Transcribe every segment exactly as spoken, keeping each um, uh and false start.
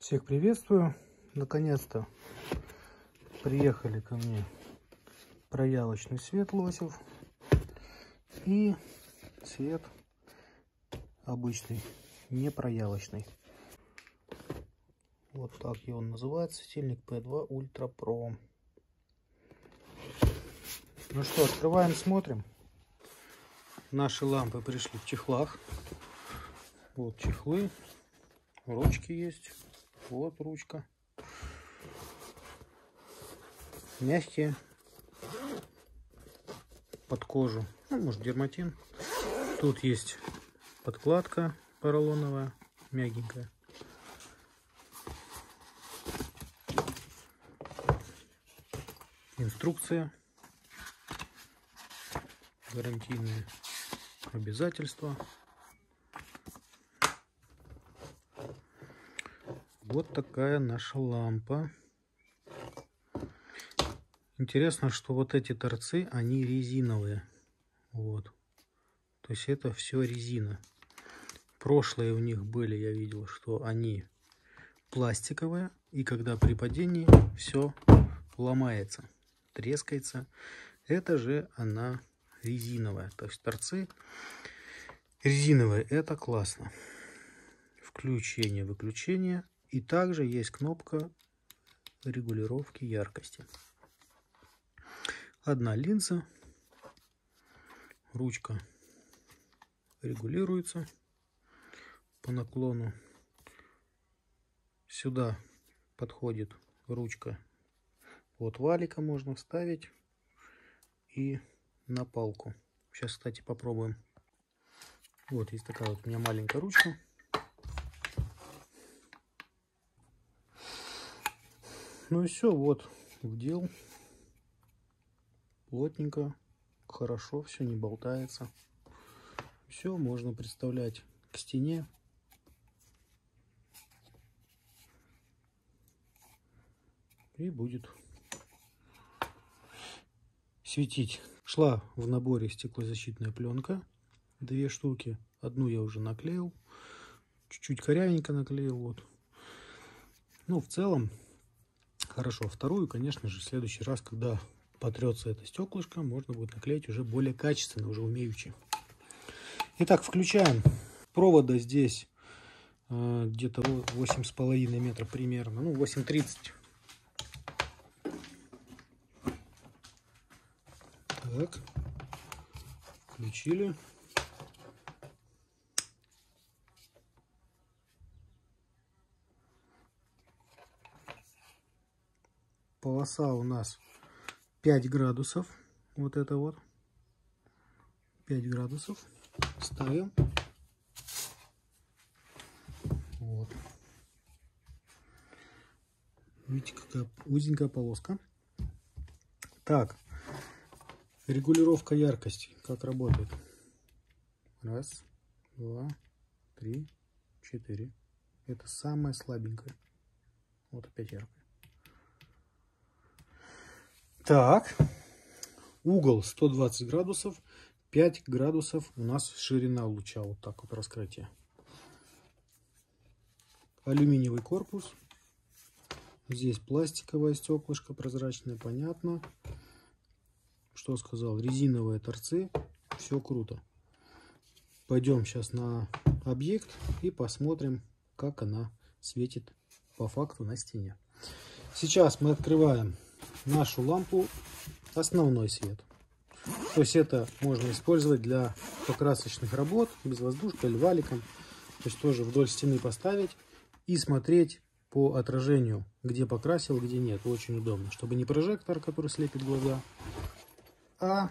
Всех приветствую. Наконец-то приехали ко мне проявочный свет Лосев и свет обычный, не проявочный. Вот так и он называется, светильник пэ два Ультра Про. Ну что, открываем, смотрим. Наши лампы пришли в чехлах. Вот чехлы, ручки есть. Вот ручка. Мягкие, под кожу, ну, может, дерматин. Тут есть подкладка поролоновая, мягенькая. Инструкция, гарантийные обязательства. Вот такая наша лампа. Интересно, что вот эти торцы, они резиновые. Вот. То есть это все резина. Прошлые у них были, я видел, что они пластиковые. И когда при падении все ломается, трескается. Это же она резиновая. То есть торцы резиновые. Это классно. Включение, выключение. И также есть кнопка регулировки яркости. Одна линза. Ручка регулируется по наклону. Сюда подходит ручка от валика, можно вставить и на палку. Сейчас, кстати, попробуем. Вот есть такая вот у меня маленькая ручка. Ну и все, вот вдел. Плотненько, хорошо, все не болтается. Все можно представлять к стене. И будет светить. Шла в наборе стеклозащитная пленка. Две штуки. Одну я уже наклеил. Чуть-чуть корявенько наклеил. Вот. Ну, в целом, хорошо. Вторую, конечно же, в следующий раз, когда потрется это стеклышко, можно будет наклеить уже более качественно, уже умеючи. Итак, включаем. Провода здесь э, где-то восемь с половиной метров примерно. Ну, восемь тридцать. Так. Включили. Полоса у нас пять градусов. Вот это вот. пять градусов. Ставим. Вот. Видите, какая узенькая полоска. Так. Регулировка яркости. Как работает? Раз, два, три, четыре. Это самая слабенькая. Вот опять яркая. Так. Угол сто двадцать градусов. пять градусов у нас ширина луча. Вот так вот раскрытие. Алюминиевый корпус. Здесь пластиковое стеклышко прозрачное, понятно. Что сказал? Резиновые торцы. Все круто. Пойдем сейчас на объект и посмотрим, как она светит по факту на стене. Сейчас мы открываем нашу лампу основной свет. То есть это можно использовать для покрасочных работ, безвоздушкой или валиком. То есть тоже вдоль стены поставить и смотреть по отражению, где покрасил, где нет. Очень удобно, чтобы не прожектор, который слепит глаза, а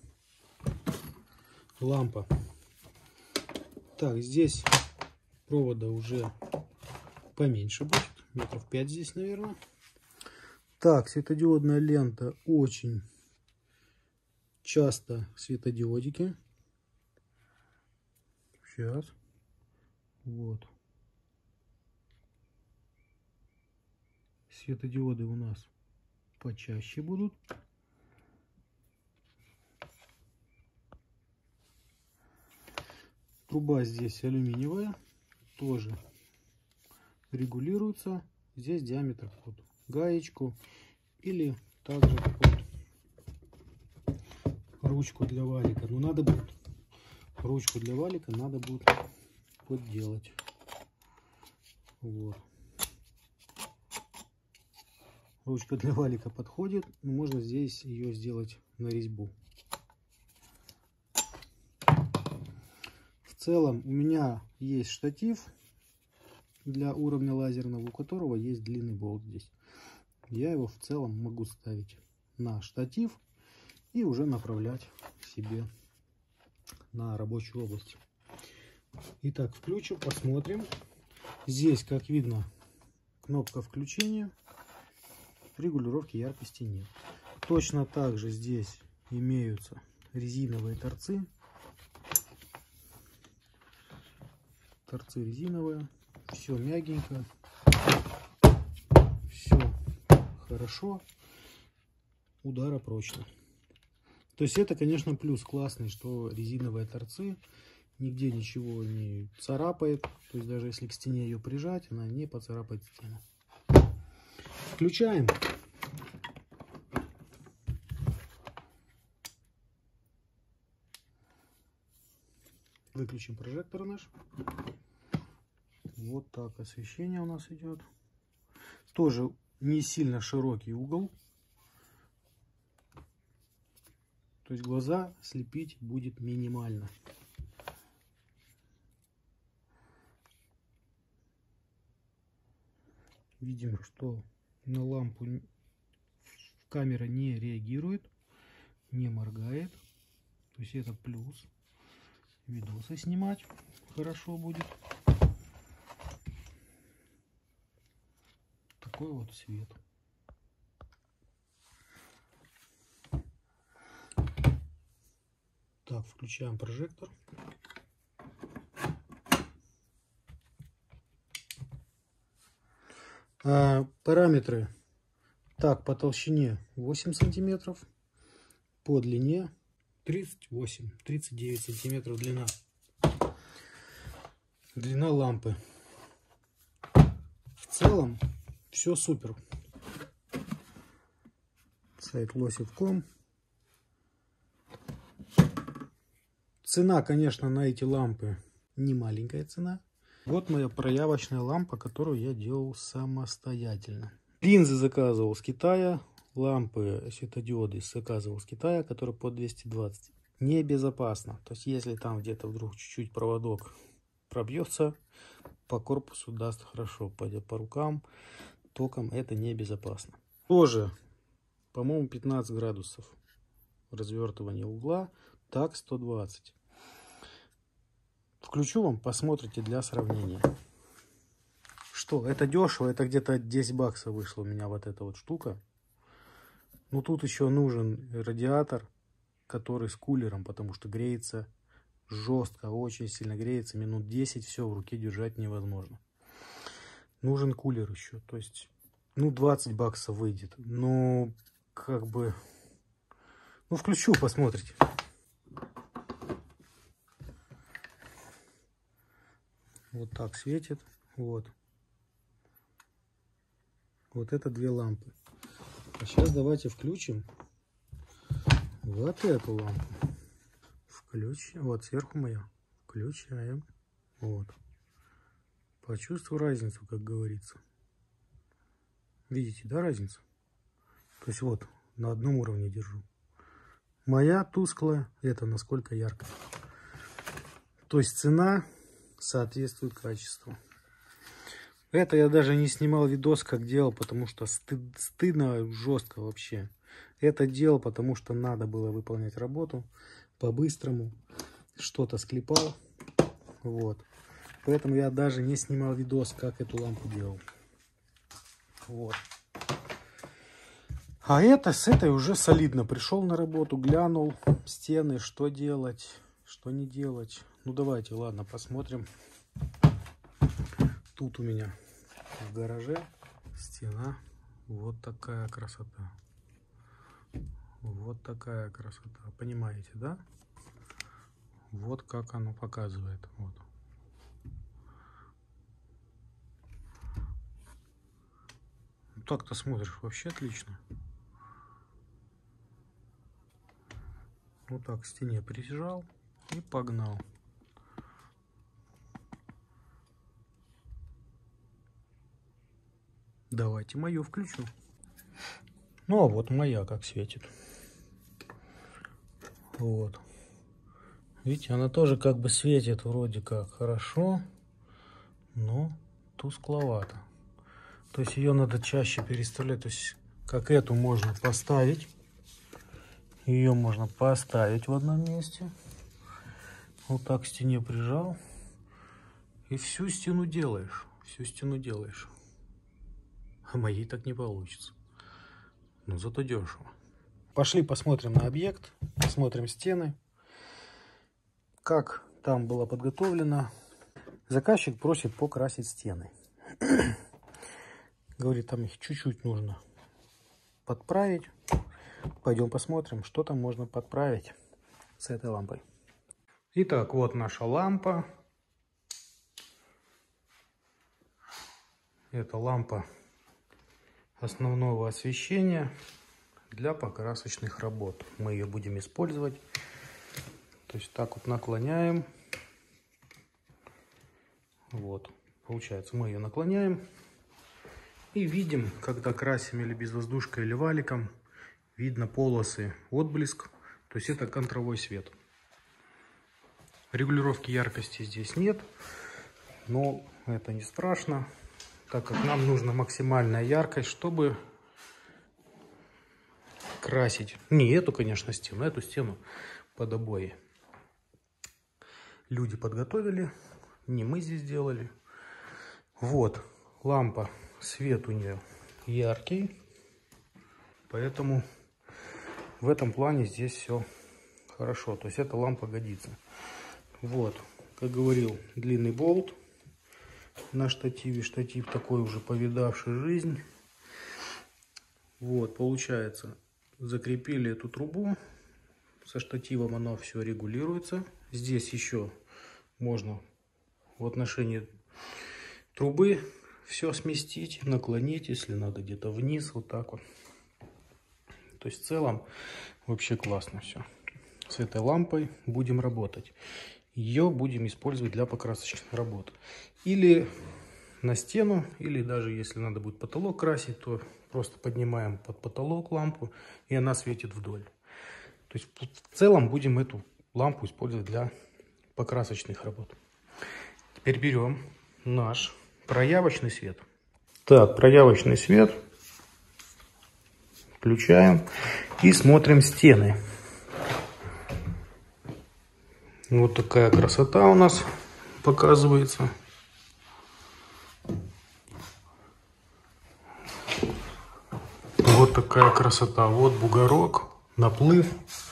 лампа. Так, здесь провода уже поменьше будет, метров пять здесь, наверное. Так, светодиодная лента, очень часто светодиодики. Сейчас. Вот. Светодиоды у нас почаще будут. Труба здесь алюминиевая, тоже регулируется. Здесь диаметр под гаечку или также под ручку для валика. Но надо будет ручку для валика надо будет подделать. Вот. Ручка для валика подходит, но можно здесь ее сделать на резьбу. В целом у меня есть штатив для уровня лазерного, у которого есть длинный болт здесь. Я его в целом могу ставить на штатив и уже направлять себе на рабочую область. Итак, включу, посмотрим. Здесь, как видно, кнопка включения. Регулировки яркости нет. Точно так же здесь имеются резиновые торцы. Торцы резиновые. Все мягенько. Все хорошо. Удара прочно. То есть это, конечно, плюс классный, что резиновые торцы. Нигде ничего не царапает. То есть даже если к стене ее прижать, она не поцарапает стену. Включаем. Выключим прожектор наш. Вот так освещение у нас идет. Тоже не сильно широкий угол. То есть глаза слепить будет минимально. Видим, что на лампу камера не реагирует, не моргает. То есть это плюс. Видосы снимать хорошо будет. Такой вот свет. Так, включаем прожектор. А, параметры. Так, по толщине восемь сантиметров, по длине тридцать восемь, тридцать девять сантиметров длина. Длина лампы. В целом все супер. Сайт лосев точка ком. Цена, конечно, на эти лампы не маленькая цена. Вот моя проявочная лампа, которую я делал самостоятельно. Линзы заказывал с Китая, лампы светодиоды заказывал с Китая, которые по двести двадцать. Небезопасно. То есть если там где-то вдруг чуть-чуть проводок пробьется, по корпусу даст хорошо, пойдет по рукам, током, это небезопасно. Тоже, по-моему, пятнадцать градусов развертывания угла, так сто двадцать. Включу вам, посмотрите для сравнения. Что, это дешево, это где-то десять баксов вышло у меня вот эта вот штука. Но тут еще нужен радиатор, который с кулером, потому что греется жестко, очень сильно греется, минут десять, все в руке держать невозможно. Нужен кулер еще, то есть, ну, двадцать баксов выйдет. Но, как бы, ну, включу, посмотрите. Вот так светит. Вот. Вот это две лампы. А сейчас давайте включим вот эту лампу. Включим. Вот сверху моя. Включаем. Вот. Почувствую разницу, как говорится. Видите, да, разницу? То есть вот, на одном уровне держу. Моя тусклая, это насколько ярко. То есть цена соответствует качеству. Это я даже не снимал видос, как делал, потому что стыд, стыдно жестко вообще. Это делал, потому что надо было выполнять работу по-быстрому. Что-то склепал. Вот. Поэтому я даже не снимал видос, как эту лампу делал. Вот. А это с этой уже солидно. Пришел на работу, глянул стены, что делать, что не делать. Ну давайте, ладно, посмотрим. Тут у меня в гараже стена. Вот такая красота. Вот такая красота. Понимаете, да? Вот как оно показывает. Вот. Ну, так-то смотришь вообще отлично. Вот так к стене прижал и погнал. Давайте мою включу. Ну а вот моя как светит. Вот. Видите, она тоже как бы светит вроде как хорошо, но тускловато. То есть ее надо чаще переставлять. То есть как эту можно поставить. Ее можно поставить в одном месте. Вот так к стене прижал. И всю стену делаешь. Всю стену делаешь. А моей так не получится. Но зато дешево. Пошли посмотрим на объект. Посмотрим стены. Как там было подготовлено. Заказчик просит покрасить стены. Говорит, там их чуть-чуть нужно подправить. Пойдем посмотрим, что там можно подправить с этой лампой. Итак, вот наша лампа. Это лампа основного освещения для покрасочных работ. Мы ее будем использовать. То есть так вот наклоняем. Вот, получается, мы ее наклоняем. И видим, когда красим или безвоздушкой, или валиком, видно полосы, отблеск. То есть это контровой свет. Регулировки яркости здесь нет. Но это не страшно, так как нам нужна максимальная яркость, чтобы красить. Не эту, конечно, стену, эту стену под обои. Люди подготовили, не мы здесь делали. Вот, лампа, свет у нее яркий. Поэтому в этом плане здесь все хорошо. То есть эта лампа годится. Вот, как говорил, длинный болт на штативе. Штатив такой уже повидавший жизнь. Вот, получается, закрепили эту трубу. Со штативом оно все регулируется. Здесь еще можно в отношении трубы все сместить, наклонить, если надо где-то вниз, вот так вот. То есть в целом вообще классно все. С этой лампой будем работать. Ее будем использовать для покрасочных работ. Или на стену, или даже если надо будет потолок красить, то просто поднимаем под потолок лампу, и она светит вдоль. То есть в целом будем эту лампу использовать для покрасочных работ. Теперь берем наш проявочный свет. Так, проявочный свет. Включаем и смотрим стены. Вот такая красота у нас показывается. Вот такая красота. Вот бугорок, наплыв.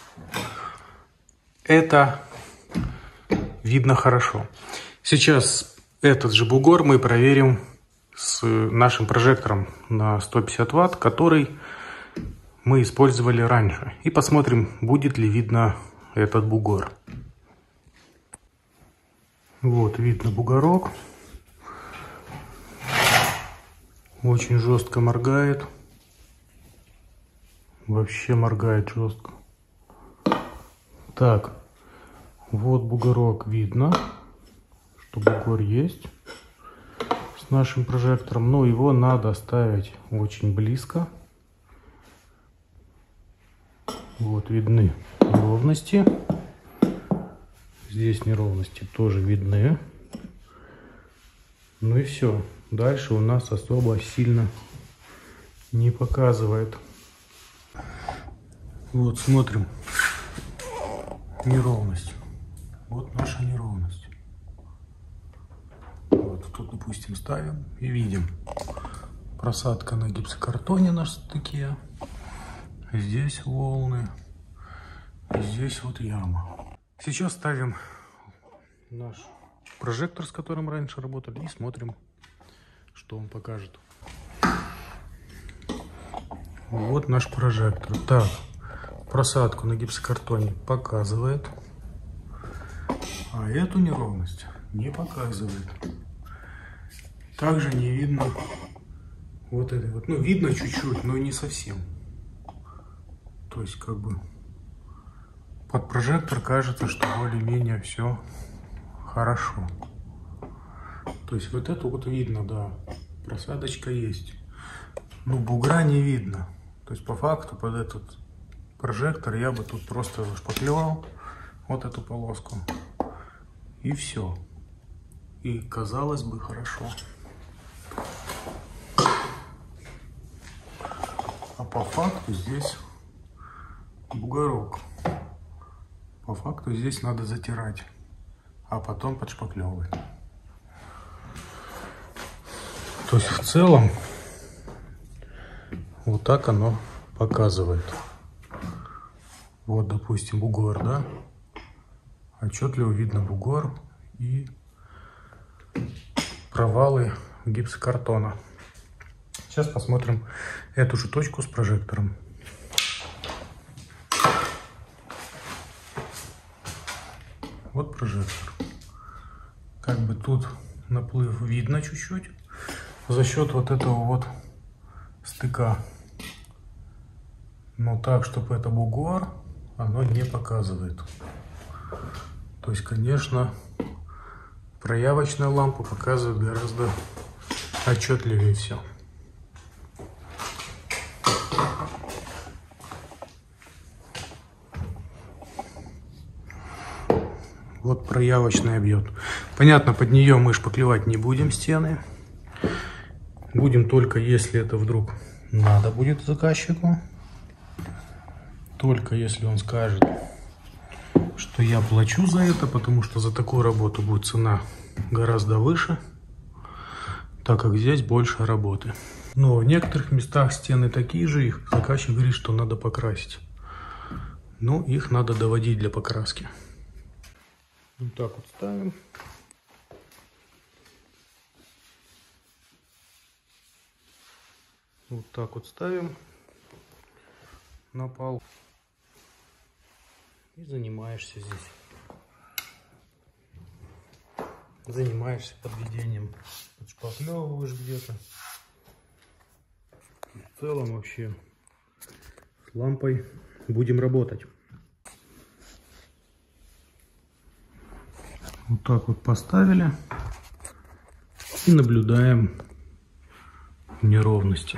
Это видно хорошо. Сейчас этот же бугор мы проверим с нашим прожектором на сто пятьдесят ватт, который мы использовали раньше. И посмотрим, будет ли видно этот бугор. Вот, видно бугорок. Очень жестко моргает. Вообще моргает жестко. Так, вот бугорок видно, что бугор есть с нашим прожектором. Но его надо ставить очень близко. Вот видны неровности. Здесь неровности тоже видны. Ну и все. Дальше у нас особо сильно не показывает. Вот смотрим. Неровность. Вот наша неровность. Вот тут, допустим, ставим и видим. Просадка на гипсокартоне на стыке. Здесь волны. И здесь вот яма. Сейчас ставим наш прожектор, с которым раньше работали, и смотрим, что он покажет. Вот наш прожектор. Так, просадку на гипсокартоне показывает, а эту неровность не показывает. Также не видно вот это вот. Ну, видно чуть-чуть, но не совсем. То есть, как бы, под прожектор кажется, что более-менее все хорошо. То есть, вот это вот видно, да, просадочка есть. Ну, бугра не видно. То есть, по факту, под этот прожектор я бы тут просто шпаклевал вот эту полоску. И все. И казалось бы хорошо. А по факту здесь бугорок. По факту здесь надо затирать, а потом подшпаклевывать. То есть в целом вот так оно показывает. Вот, допустим, бугор, да? Отчетливо видно бугор и провалы гипсокартона. Сейчас посмотрим эту же точку с прожектором. Вот прожектор. Как бы тут наплыв видно чуть-чуть за счет вот этого вот стыка. Но так, чтобы это бугор, оно не показывает. То есть, конечно, проявочная лампа показывает гораздо отчетливее все. Вот проявочная бьет. Понятно, под нее мы шпаклевать не будем стены. Будем только, если это вдруг надо будет заказчику. Только если он скажет, что я плачу за это, потому что за такую работу будет цена гораздо выше, так как здесь больше работы. Но в некоторых местах стены такие же, их заказчик говорит, что надо покрасить. Но их надо доводить для покраски. Вот так вот ставим. Вот так вот ставим на пол. И занимаешься здесь. Занимаешься подведением. Подшпаклевываешь где-то. В целом вообще с лампой будем работать. Вот так вот поставили и наблюдаем неровности.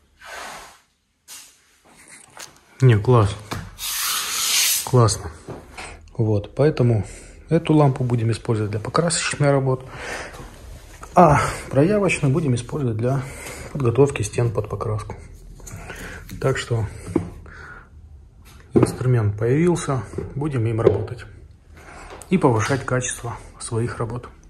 Не, класс. Классно. Вот, поэтому эту лампу будем использовать для покрасочной работы, а проявочную будем использовать для подготовки стен под покраску. Так что инструмент появился, будем им работать и повышать качество своих работ.